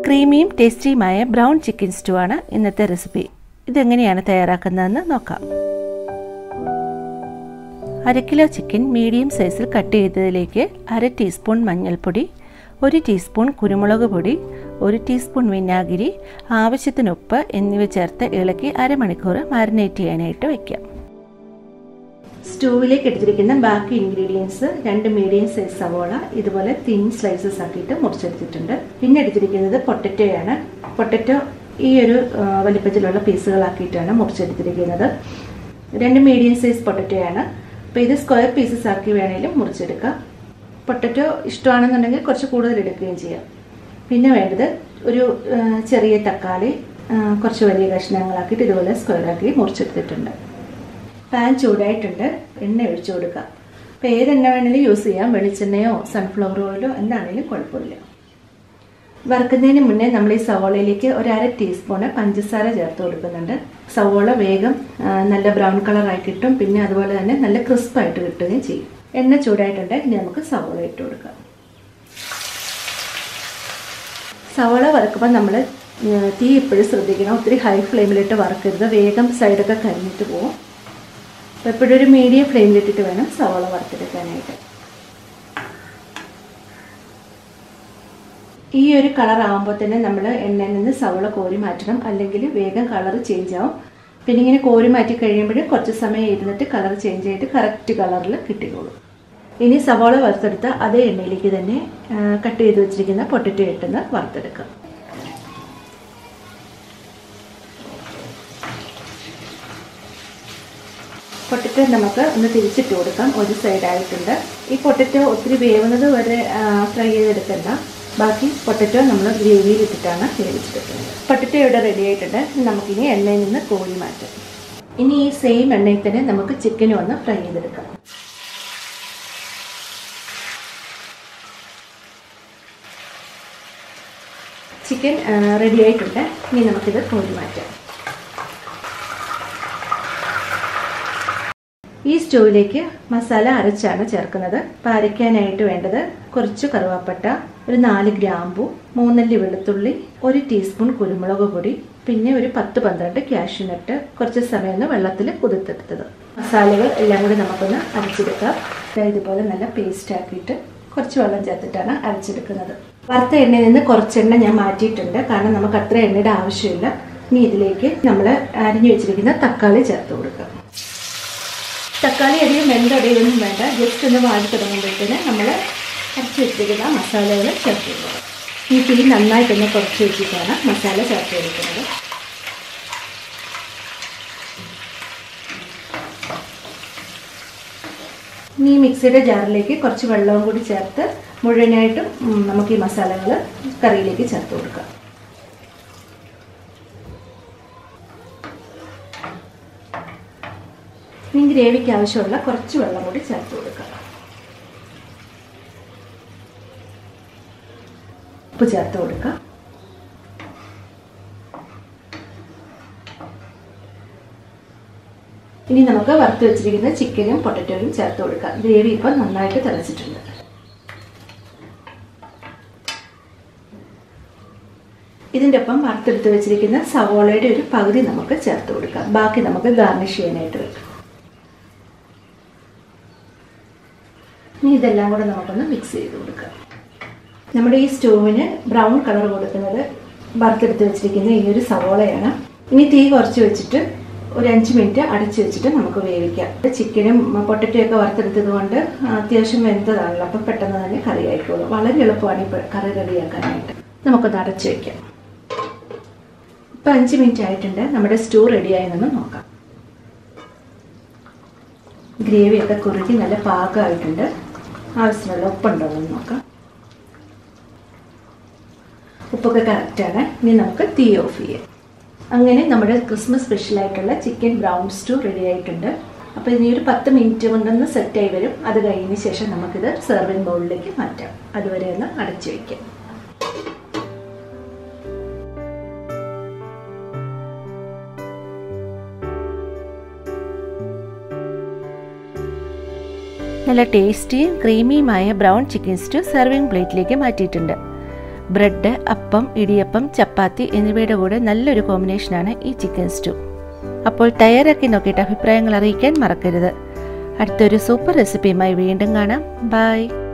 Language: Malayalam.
ക്രീമിയും ടേസ്റ്റിയുമായ ബ്രൗൺ ചിക്കൻ സ്റ്റൂ ആണ് ഇന്നത്തെ റെസിപ്പി. ഇതെങ്ങനെയാണ് തയ്യാറാക്കുന്നതെന്ന് നോക്കാം. 1/2 കിലോ ചിക്കൻ മീഡിയം സൈസിൽ കട്ട് ചെയ്തതിലേക്ക് 1/2 ടീസ്പൂൺ മഞ്ഞൾപ്പൊടി, 1 ടീസ്പൂൺ കുരുമുളക് പൊടി, 1 ടീസ്പൂൺ വിനാഗിരി, ആവശ്യത്തിന് ഉപ്പ് എന്നിവ ചേർത്ത് ഇളക്കി അരമണിക്കൂർ മാരിനേറ്റ് ചെയ്യാനായിട്ട് വയ്ക്കാം. സ്റ്റൂവിലേക്ക് എടുത്തിരിക്കുന്ന ബാക്കി ഇൻഗ്രീഡിയൻസ് 2 മീഡിയം സൈസ് സവോള ഇതുപോലെ തിൻ സ്ലൈസസ് ആക്കിയിട്ട് മുറിച്ചെടുത്തിട്ടുണ്ട്. പിന്നെ എടുത്തിരിക്കുന്നത് പൊട്ടറ്റോയാണ്. പൊട്ടറ്റോ ഈ ഒരു വലിപ്പത്തിലുള്ള പീസുകളാക്കിയിട്ടാണ് മുറിച്ചെടുത്തിരിക്കുന്നത്. 2 മീഡിയം സൈസ് പൊട്ടറ്റോയാണ്. അപ്പോൾ ഇത് സ്ക്വയർ പീസസ് ആക്കി വേണമെങ്കിലും മുറിച്ചെടുക്കാം. പൊട്ടറ്റോ ഇഷ്ടമാണെന്നുണ്ടെങ്കിൽ കുറച്ച് കൂടുതൽ എടുക്കുകയും ചെയ്യാം. പിന്നെ വേണ്ടത് ഒരു ചെറിയ തക്കാളി കുറച്ച് വലിയ കഷ്ണങ്ങളാക്കിയിട്ട് ഇതുപോലെ സ്ക്വയറാക്കി മുറിച്ചെടുത്തിട്ടുണ്ട്. പാൻ ചൂടായിട്ടുണ്ട്. എണ്ണ ഒഴിച്ചു കൊടുക്കുക. അപ്പോൾ ഏതെണ്ണ വേണമെങ്കിലും യൂസ് ചെയ്യാം. വെളിച്ചെണ്ണയോ സൺഫ്ലവർ ഓയിലോ എന്താണെങ്കിലും കുഴപ്പമില്ല. വറുക്കുന്നതിന് മുന്നേ നമ്മൾ ഈ സവോളയിലേക്ക് 1/2 ടീസ്പൂണ് പഞ്ചസാര ചേർത്ത് കൊടുക്കുന്നുണ്ട്. സവോള വേഗം നല്ല ബ്രൗൺ കളറായി കിട്ടും. പിന്നെ അതുപോലെ തന്നെ നല്ല ക്രിസ്പായിട്ട് കിട്ടുകയും ചെയ്യും. എണ്ണ ചൂടായിട്ടുണ്ട്. ഇനി നമുക്ക് സവോള ഇട്ട് കൊടുക്കാം. സവോള വറുക്കുമ്പോൾ നമ്മൾ തീ എപ്പോഴും ശ്രദ്ധിക്കണം. ഒത്തിരി ഹൈ ഫ്ലെയിമിലിട്ട് വറുക്കരുത്. വേഗം സൈഡൊക്കെ കരിഞ്ഞിട്ട് പോകും. അപ്പോൾ എപ്പോഴും ഒരു മീഡിയം ഫ്ലെയിമിലിട്ടിട്ട് വേണം സവോള വറുത്തെടുക്കാനായിട്ട്. ഈ ഒരു കളർ ആകുമ്പോൾ തന്നെ നമ്മൾ എണ്ണയിൽ നിന്ന് സവോള കോരി മാറ്റണം. അല്ലെങ്കിൽ വേഗം കളർ ചേഞ്ച് ആവും. പിന്നെ ഇങ്ങനെ കോരി മാറ്റി കഴിയുമ്പോൾ കുറച്ച് സമയം ഇരുന്നിട്ട് കളർ ചേഞ്ച് ആയിട്ട് കറക്റ്റ് കളറിൽ കിട്ടിക്കോളും. ഇനി സവോള വറുത്തെടുത്ത അതേ എണ്ണയിലേക്ക് തന്നെ കട്ട് ചെയ്ത് വെച്ചിരിക്കുന്ന പൊട്ടറ്റോ ഇട്ടെന്ന് വറുത്തെടുക്കാം. പൊട്ടറ്റോ നമുക്ക് ഒന്ന് തിരിച്ചിട്ട് കൊടുക്കാം. ഒരു സൈഡായിട്ടുണ്ട്. ഈ പൊട്ടറ്റോ ഒത്തിരി വേവുന്നത് വരെ ഫ്രൈ ചെയ്തെടുക്കണ്ട. ബാക്കി പൊട്ടറ്റോ നമ്മൾ ഗ്രേവിയിൽ ഇട്ടിട്ടാണ് വേവിച്ചെടുക്കുന്നത്. പൊട്ടറ്റോ ഇവിടെ റെഡി ആയിട്ടുണ്ട്. നമുക്കിനി എണ്ണയിൽ നിന്ന് കോരി മാറ്റാം. ഇനി ഈ സെയിം എണ്ണയിൽ തന്നെ നമുക്ക് ചിക്കനും ഒന്ന് ഫ്രൈ ചെയ്തെടുക്കാം. ചിക്കൻ റെഡി ആയിട്ടുണ്ട്. ഇനി നമുക്കിത് കോരി മാറ്റാം. ഈ സ്റ്റൂവിലേക്ക് മസാല അരച്ചാണ് ചേർക്കുന്നത്. അപ്പോൾ അരയ്ക്കാനായിട്ട് വേണ്ടത് കുറച്ച് കറുവാപ്പട്ട, ഒരു 4 ഗ്രാമ്പു, 3 അല്ലി വെളുത്തുള്ളി, 1 ടീസ്പൂൺ കുരുമുളക് പൊടി, പിന്നെ ഒരു 10-12 കാഷ്യൂനട്ട്, കുറച്ച് സമയം ഒന്ന് വെള്ളത്തിൽ കുതിർത്തെടുത്തത്. മസാലകൾ എല്ലാം കൂടി നമുക്കൊന്ന് അരച്ചെടുക്കാം. ഇതുപോലെ നല്ല പേസ്റ്റ് ആക്കിയിട്ട് കുറച്ച് വെള്ളം ചേർത്തിട്ടാണ് അരച്ചെടുക്കുന്നത്. വറുത്ത എണ്ണയിൽ നിന്ന് കുറച്ചെണ്ണ ഞാൻ മാറ്റിയിട്ടുണ്ട്. കാരണം നമുക്ക് അത്ര എണ്ണയുടെ ആവശ്യമില്ല. ഇനി ഇതിലേക്ക് നമ്മൾ അരിഞ്ഞു വെച്ചിരിക്കുന്ന തക്കാളി ചേർത്ത് കൊടുക്കാം. തക്കാളി അധികം വെന്തടയൊന്നും വേണ്ട. ജസ്റ്റ് ഒന്ന് വാടി തുടങ്ങുമ്പോഴത്തേന് നമ്മൾ അരച്ച് വെച്ചിരിക്കുന്ന മസാലകൾ ചേർത്ത് കൊടുക്കുക. ഈ തീ നന്നായിട്ടൊന്ന് കുറച്ച് വെച്ചിട്ടാണ് മസാല ചേർത്ത് കൊടുക്കുന്നത്. ഇനി മിക്സിയുടെ ജാറിലേക്ക് കുറച്ച് വെള്ളവും കൂടി ചേർത്ത് മുഴുവനായിട്ടും നമുക്ക് ഈ മസാലകൾ കറിയിലേക്ക് ചേർത്ത് കൊടുക്കാം. ഇനി ഗ്രേവിക്ക് ആവശ്യമുള്ള കുറച്ച് വെള്ളം കൂടി ചേർത്ത് കൊടുക്കാം. ഉപ്പ് ചേർത്ത് കൊടുക്കാം. ഇനി നമുക്ക് വറുത്ത് വെച്ചിരിക്കുന്ന ചിക്കനും പൊട്ടറ്റോയും ചേർത്ത് കൊടുക്കാം. ഗ്രേവി ഇപ്പം നന്നായിട്ട് തിളച്ചിട്ടുണ്ട്. ഇതിൻ്റെ ഒപ്പം വറുത്തെടുത്ത് വെച്ചിരിക്കുന്ന സവോളയുടെ ഒരു പകുതി നമുക്ക് ചേർത്ത് കൊടുക്കാം. ബാക്കി നമുക്ക് ഗാർണിഷ് ചെയ്യാനായിട്ട് വെക്കാം. ഇനി ഇതെല്ലാം കൂടെ നമുക്കൊന്ന് മിക്സ് ചെയ്ത് കൊടുക്കാം. നമ്മുടെ ഈ സ്റ്റൂവിന് ബ്രൗൺ കളർ കൊടുക്കുന്നത് വറുത്തെടുത്ത് വെച്ചിരിക്കുന്ന ഈ ഒരു സവോളയാണ്. ഇനി തീ കുറച്ച് വെച്ചിട്ട് ഒരു 5 മിനിറ്റ് അടച്ചു വെച്ചിട്ട് നമുക്ക് വേവിക്കാം. ചിക്കനും പൊട്ടറ്റോ ഒക്കെ വറുത്തെടുത്തത് കൊണ്ട് അത്യാവശ്യം വെന്തതാണല്ലോ. അപ്പം പെട്ടെന്ന് തന്നെ കറി ആയിക്കോളും. വളരെ എളുപ്പമാണ് ഈ കറി റെഡിയാക്കാനായിട്ട്. നമുക്കൊന്ന് അടച്ചു വയ്ക്കാം. ഇപ്പം 5 മിനിറ്റ് ആയിട്ടുണ്ട്. നമ്മുടെ സ്റ്റൂ റെഡിയായെന്ന് നോക്കാം. ഗ്രേവിയൊക്കെ കുറുകി നല്ല പാകമായിട്ടുണ്ട്. ആവശ്യമുള്ള ഉപ്പുണ്ടോ എന്ന് നോക്കാം. ഉപ്പൊക്കെ കറക്റ്റാണ്. ഇനി നമുക്ക് തീ ഓഫ് ചെയ്യാം. അങ്ങനെ നമ്മുടെ ക്രിസ്മസ് സ്പെഷ്യലായിട്ടുള്ള ചിക്കൻ ബ്രൗൺ സ്റ്റൂ റെഡി ആയിട്ടുണ്ട്. അപ്പോൾ ഇനി ഒരു 10 മിനിറ്റ് കൊണ്ടൊന്ന് സെറ്റായി വരും. അത് കഴിഞ്ഞ ശേഷം നമുക്കിത് സെർവിങ് ബൗളിലേക്ക് മാറ്റാം. അതുവരെ ഒന്ന് അടച്ചു വയ്ക്കാം. നല്ല ടേസ്റ്റിയും ക്രീമിയുമായ ബ്രൗൺ ചിക്കൻ സ്റ്റൂ സെർവിങ് പ്ലേറ്റിലേക്ക് മാറ്റിയിട്ടുണ്ട്. ബ്രെഡ്, അപ്പം, ഇടിയപ്പം, ചപ്പാത്തി എന്നിവയുടെ കൂടെ നല്ലൊരു കോമ്പിനേഷനാണ് ഈ ചിക്കൻ സ്റ്റൂ. അപ്പോൾ തയ്യാറാക്കി നോക്കിയിട്ട് അഭിപ്രായങ്ങൾ അറിയിക്കാൻ മറക്കരുത്. അടുത്തൊരു സൂപ്പർ റെസിപ്പിയുമായി വീണ്ടും കാണാം. ബൈ.